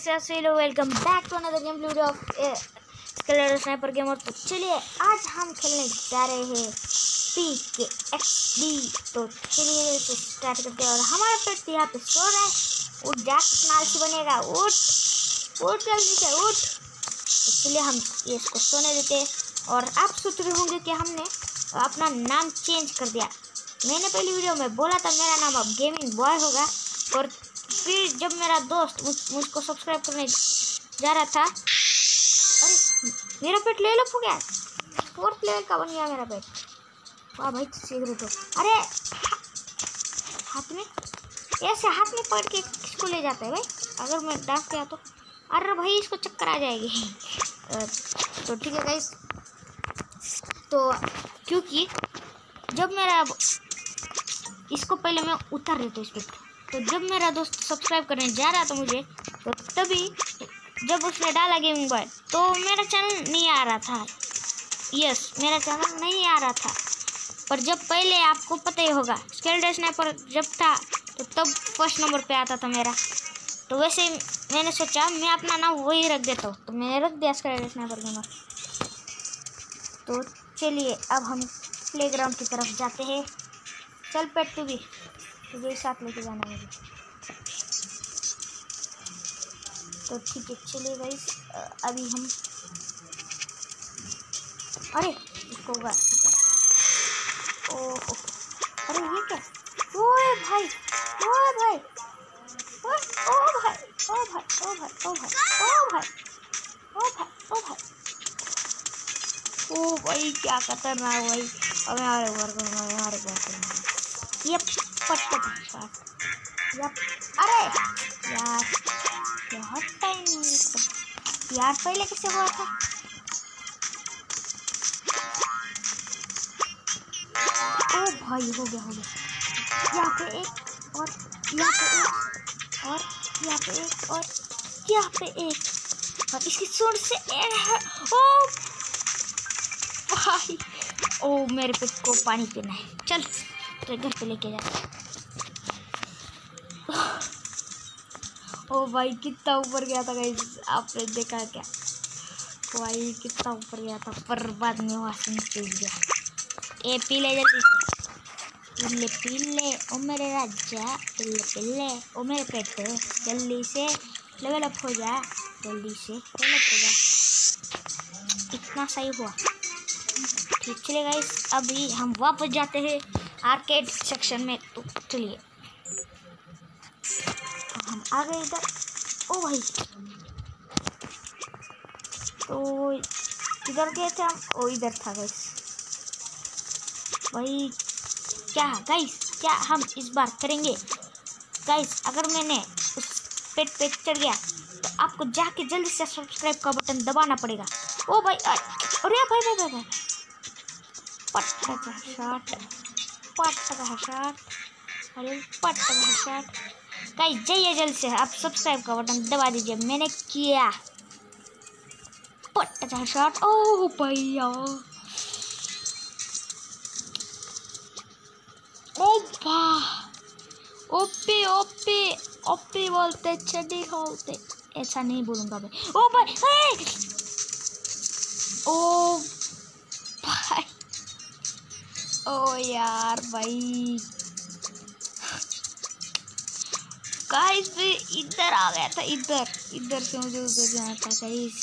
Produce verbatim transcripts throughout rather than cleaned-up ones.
Hello welcome back to another game video of scaler sniper gamer. तो चलिए आज हम खेलने जा रहे हैं पी के एक्स डी। तो चलिए इसे स्टार्ट करते हैं। और हमारा पेट यहाँ पे सो रहा है। उठ जा, कितना आलसी बनेगा, उठ उठ जल्दी से उठ। तो चलिए हम ये इसको सोने देते हैं। और आप सोच रहे होंगे कि हमने अपना नाम चेंज कर दिया। मैंने पहली वीडियो में बोला था मेरा नाम अब गेमिंग बॉय होगा, और फिर जब मेरा दोस्त मुझ, मुझको सब्सक्राइब करने जा रहा था, अरे मेरा पेट ले लो हो गया, फोर्थ लेवल का बन गया मेरा पेट। वाह भाई सिगरेट हो। अरे हाथ में ऐसे हाथ में पकड़ के किसको ले जाते हैं भाई? अगर मैं डांस किया तो अरे भाई इसको चक्कर आ जाएगी। तो ठीक है गाइस, तो क्योंकि जब मेरा इसको पहले मैं उतार देता हूँ इस पेट। तो जब मेरा दोस्त सब्सक्राइब करने जा रहा था मुझे, तो तभी जब उसने डाला गेमिंग बॉय तो मेरा चैनल नहीं आ रहा था। यस मेरा चैनल नहीं आ रहा था। पर जब पहले आपको पता ही होगा स्केलर स्नाइपर जब था तो तब फर्स्ट नंबर पे आता था मेरा। तो वैसे मैंने सोचा मैं अपना नाम वही रख देता हूँ, तो मैंने रख दिया स्केलर स्नाइपर गेमर। तो चलिए अब हम प्लेग्राउंड की तरफ जाते हैं। चल पेट तू भी तुझे साथ लेके जाना है। तो ठीक है चलिए गाइस, अभी हम अरे इसको होगा। ओह अरे ये क्या? ओए भाई ओए भाई ओए ओ भाई ओ भाई ओ भाई ओ भाई ओ भाई ओ भाई ओ भाई ओ भाई क्या खतरनाक भाई। अब हमारे ऊपर को हमारे ऊपर ये पट्टे शॉट। यप अरे यार बहुत टाइम यार, पहले किससे हुआ था? ओ भाई हो गया हो गया। यहाँ पे एक और यहाँ पे एक और यहाँ पे एक और यहाँ पे एक और इसकी सूंड से एक। ओ भाई ओ मेरे पेट को पानी पीना है। चल तो घर पे लेके जा। ओ भाई कितना ऊपर गया था गाइस, आपने देखा क्या? भाई कितना ऊपर गया था, पर बाद में वहाँ से नीचे गया। ए पी ले जल्दी से, पिल्ले पिल्ले ओ मेरे राजा, पिल्ले पिल्ले ओ मेरे पेट, जल्दी से लेवल अप हो जा, जल्दी से लेवल अप हो जा। इतना सही हुआ। ठीक चलिए गाइस, अभी हम वापस जाते हैं आर्केड सेक्शन में। तो चलिए हम आ गए इधर। ओ भाई तो इधर गए थे हम, ओ इधर था गाइस। भाई क्या गाइस, क्या हम इस बार करेंगे गाइस? अगर मैंने उस पेट पे चढ़ गया तो आपको जाके जल्दी से सब्सक्राइब का बटन दबाना पड़ेगा। ओ भाई अरे भाई भाई भाई भाई पट्टा का शॉट, पट्टा का शॉट, अरे पट्टा का शॉट। गाइस जाइए जल्दी से, आप सब्सक्राइब का बटन दबा दीजिए। मैंने किया पट्टा का शॉट। ओह भैया ओ वाह, ओपे ओपे ओपे बोलते चढ़ी बोलते, ऐसा नहीं बोलूँगा मैं। ओ भाई ओ भाई ओ यार भाई गाइस फिर इधर आ गया था, इधर इधर से मुझे उधर जाना था गाइस।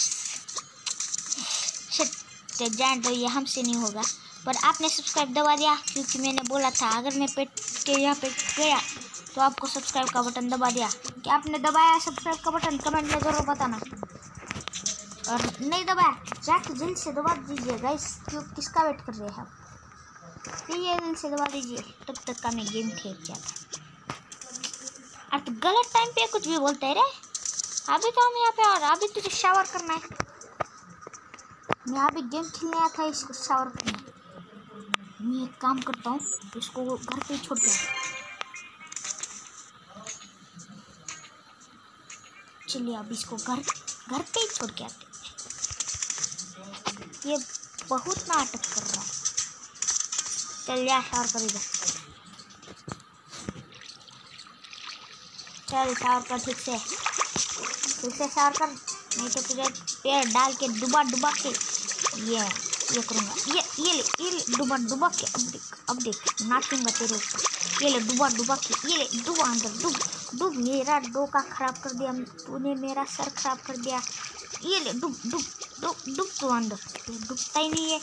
जान तो ये हमसे नहीं होगा, पर आपने सब्सक्राइब दबा दिया क्योंकि मैंने बोला था अगर मैं पेट के यहाँ पे गया तो आपको सब्सक्राइब का बटन दबा दिया। क्या आपने दबाया सब्सक्राइब का बटन? कमेंट में जरूर बताना। और नहीं दबाया जाके जल्दी से दबा दीजिए गाइस, क्यों किसका वेट कर रहे हैं आप? ये जल्दी से दबा दीजिए, तब तक का मैं गेम खेल गया था। अरे तो गलत टाइम पे कुछ भी बोलते रे। अभी तो हम यहाँ पे और अभी तुझे शावर करना है। मैं अभी गेम खेलने आया था, इसको शावर करना। मैं एक काम करता हूँ, इसको घर पे ही छोड़ के आता। चलिए अब इसको घर घर पे ही छोड़ के आते। ये बहुत नाटक कर रहा है। चल जा शावर कर इधर, चल शावर कर ठीक से। फिर से शावर कर, नहीं तो तुझे पैर डाल के डुबा डुबा के ये ये करूँगा। ये ये ले ये ले डुबा डुबा के, अब देख अब देख नाचूंगा तेरे ऊपर। ये ले डुबा डुबा के, ये ले डुबा अंदर, डुब डुब। मेरा डोका खराब कर दिया तूने, मेरा सर खराब कर दिया। ये ले डुब डुब डुब डुब तू अंदर, तू डुबता ही नहीं है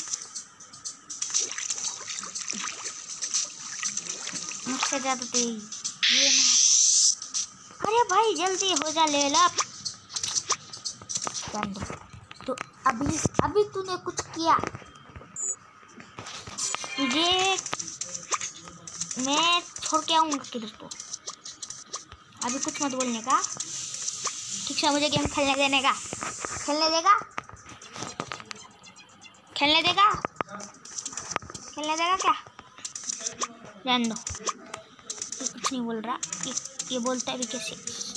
मुझसे ज़्यादा तेज। ये ना, अरे भाई जल्दी हो जा लेवल अप। तो अभी अभी तूने कुछ किया, तुझे मैं छोड़ के आऊँगा किधर तो। अभी कुछ मत बोलने का, ठीक है? मुझे गेम खेलने देने का, खेलने देगा खेलने देगा खेलने देगा क्या? जान दो, ये कुछ नहीं बोल रहा, ये ये बोलता है भी कैसे।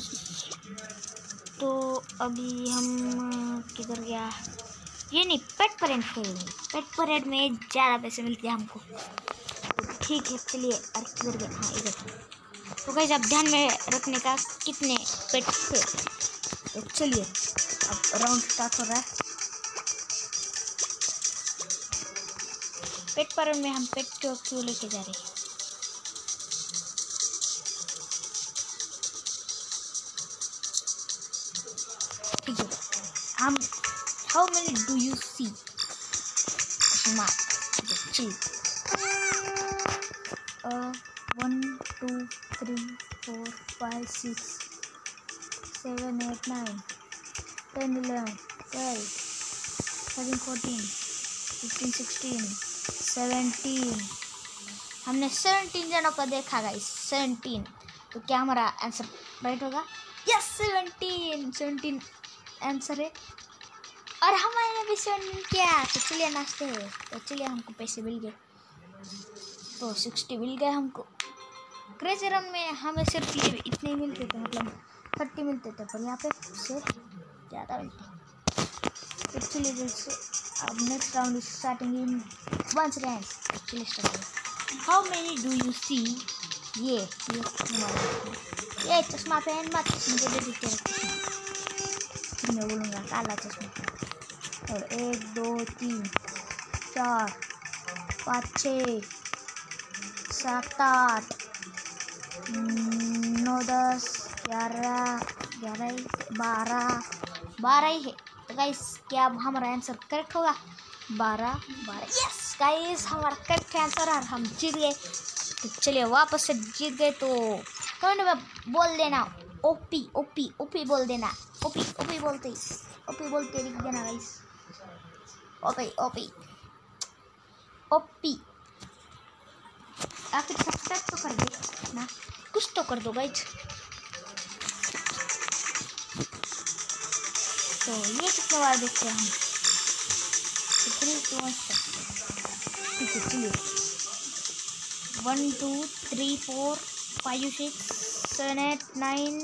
तो अभी हम किधर गया? ये नहीं, पेट परेड खेलेंगे। पेट परेड में ज़्यादा पैसे मिलते हैं हमको, तो ठीक है चलिए। अरे किधर गया? हाँ इधर। तो गाइस आप ध्यान में रखने का कितने पेट थे। तो चलिए अब राउंड स्टार्ट हो रहा है। पेट परेड में हम पेट क्यों क्यों लेके जा रहे हैं? ठीक है, हम how many do you see? Mark. Chill. Uh, one, two, three, four, five, six, seven, eight, nine, ten, eleven, twelve, thirteen, fourteen, fifteen, sixteen, seventeen. हमने सेवनटीन जनों को देखा गाइस, सेवनटीन। तो क्या हमारा आंसर राइट होगा? यस, सेवनटीन सेवनटीन आंसर है। और हमारे भी सेवनटीन किया। तो चलिए नाचते हैं। तो चलिए हमको पैसे मिल गए, तो सिक्सटी मिल गए हमको। क्रेजी रन में हमें सिर्फ ये इतने ही मिलते थे, मतलब थर्टी मिलते थे, पर यहाँ पे सिर्फ ज़्यादा मिलते। तो चलिए जल्द से अब next round starting in one second. चलिए start. How many do you see? ये ये ये चश्मा पहन मत, मुझे दे दीजिए चश्मा। मैं बोलूँगा काला चश्मा। और एक दो तीन चार पाँच छः सात आठ नौ दस ग्यारह ग्यारह बारह बारह ही है। तो गाइस क्या अब हमारा आंसर करेक्ट होगा? बारह बारह। यस गाइस, हमारा करेक्ट आंसर और हम जीत गए। तो चलिए वापस से जीत गए। तो कमेंट में बोल देना ओपी ओपी ओपी बोल देना, ओपी ओपी बोलते ओपी बोलते लिख देना गाइस, ओपी ओपी ओपी। आखिर सब्सक्राइब तो कर दे ना, कुछ तो कर दो गाइस। तो ये कितने बार देखते हैं हम? ठीक है चलिए, one two three four five six seven eight nine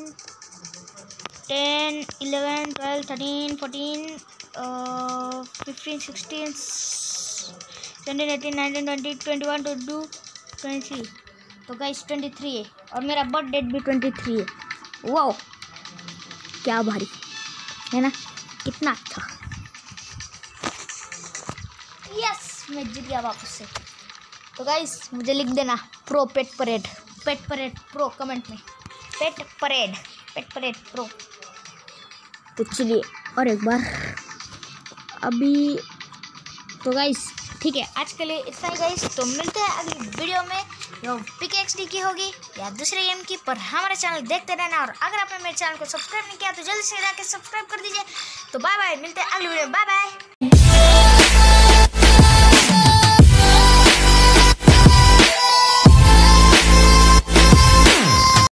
ten eleven twelve thirteen fourteen fifteen sixteen seventeen eighteen nineteen twenty twenty one twenty two twenty three. तो गाइस ट्वेंटी थ्री है और मेरा बर्थ डेट भी twenty three है। Wow क्या भारी है ना, कितना अच्छा। यस मैं जीत गया वापस से। तो गाइस मुझे लिख देना pro pet parade, pet parade pro comment में, pet parade pet parade pro. तो चलिए और एक बार अभी। तो गाइस ठीक है, आज के लिए इतना ही गाइस। तो मिलते हैं अगली वीडियो में, जो पिकेएक्सडी की होगी या दूसरे गेम की। पर हमारा चैनल देखते रहना, और अगर आपने मेरे चैनल को सब्सक्राइब नहीं किया तो जल्दी से जाके सब्सक्राइब कर दीजिए। तो बाय बाय, मिलते हैं अगली वीडियो में, बाय बाय।